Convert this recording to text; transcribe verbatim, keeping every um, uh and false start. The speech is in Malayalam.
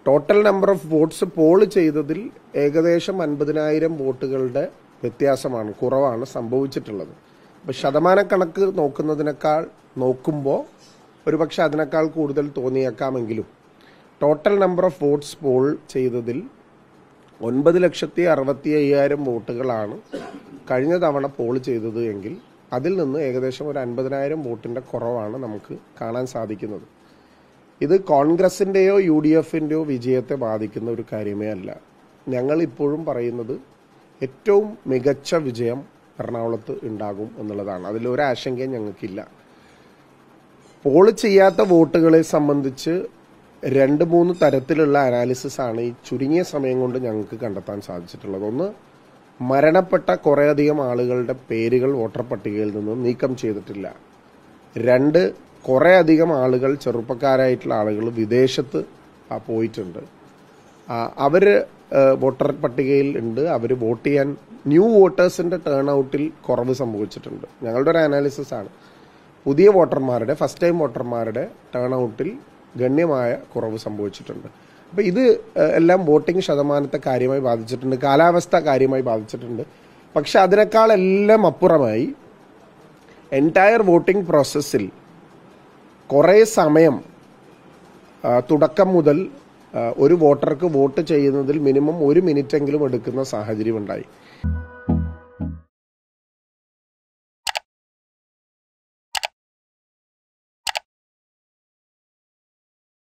Total number of votes poll ചെയ്തതിൽ ഏകദേശം അൻപതിനായിരം വോട്ടുകളുടെ വ്യത്യാസമാണ്, കുറവാണ് സംഭവിച്ചിട്ടുള്ളത്. അപ്പോൾ ശതമാനക്കണക്ക് നോക്കുന്നതിനേക്കാൾ നോക്കുമ്പോൾ ഒരുപക്ഷെ അതിനേക്കാൾ കൂടുതൽ തോന്നിയേക്കാമെങ്കിലും total number of votes poll ചെയ്തതിൽ ഒൻപത് ലക്ഷത്തി അറുപത്തി അയ്യായിരം വോട്ടുകളാണ് കഴിഞ്ഞ തവണ പോൾ ചെയ്തത് എങ്കിൽ അതിൽ നിന്ന് ഏകദേശം ഒരു അൻപതിനായിരം വോട്ടിൻ്റെ കുറവാണ് നമുക്ക് കാണാൻ സാധിക്കുന്നത്. ഇത് കോൺഗ്രസിൻ്റെയോ യു ഡി എഫിൻ്റെയോ വിജയത്തെ ബാധിക്കുന്ന ഒരു കാര്യമേ അല്ല. ഞങ്ങൾ ഇപ്പോഴും പറയുന്നത് ഏറ്റവും മികച്ച വിജയം എറണാകുളത്ത് ഉണ്ടാകും എന്നുള്ളതാണ്. അതിലൊരാശങ്കയും ഞങ്ങൾക്കില്ല. പോൾ ചെയ്യാത്ത വോട്ടുകളെ സംബന്ധിച്ച് രണ്ട് മൂന്ന് തരത്തിലുള്ള അനാലിസിസ് ആണ് ഈ ചുരുങ്ങിയ സമയം കൊണ്ട് ഞങ്ങൾക്ക് കണ്ടെത്താൻ സാധിച്ചിട്ടുള്ളത്. ഒന്ന്, മരണപ്പെട്ട കുറേയധികം ആളുകളുടെ പേരുകൾ വോട്ടർ പട്ടികയിൽ നിന്ന് നീക്കം ചെയ്തിട്ടില്ല. രണ്ട്, കുറേയധികം ആളുകൾ, ചെറുപ്പക്കാരായിട്ടുള്ള ആളുകൾ വിദേശത്ത് പോയിട്ടുണ്ട്. അവർ വോട്ടർ പട്ടികയിൽ ഉണ്ട്. അവർ വോട്ട് ചെയ്യാൻ ന്യൂ വോട്ടേഴ്സിൻ്റെ ടേൺ ഔട്ടിൽ കുറവ് സംഭവിച്ചിട്ടുണ്ട്. ഞങ്ങളുടെ ഒരു അനാലിസിസ് ആണ്. പുതിയ വോട്ടർമാരുടെ, ഫസ്റ്റ് ടൈം വോട്ടർമാരുടെ ടേൺ ഔട്ടിൽ ഗണ്യമായ കുറവ് സംഭവിച്ചിട്ടുണ്ട്. അപ്പോൾ ഇത് എല്ലാം വോട്ടിംഗ് ശതമാനത്തെ കാര്യമായി ബാധിച്ചിട്ടുണ്ട്, കാലാവസ്ഥ കാര്യമായി ബാധിച്ചിട്ടുണ്ട്. പക്ഷെ അതിനേക്കാളെല്ലാം അപ്പുറമായി എൻറ്റയർ വോട്ടിംഗ് പ്രോസസ്സിൽ കുറേ സമയം തുടക്കം മുതൽ ഒരു വോട്ടർക്ക് വോട്ട് ചെയ്യുന്നതിൽ മിനിമം ഒരു മിനിറ്റെങ്കിലും എടുക്കുന്ന സാഹചര്യം ഉണ്ടായി.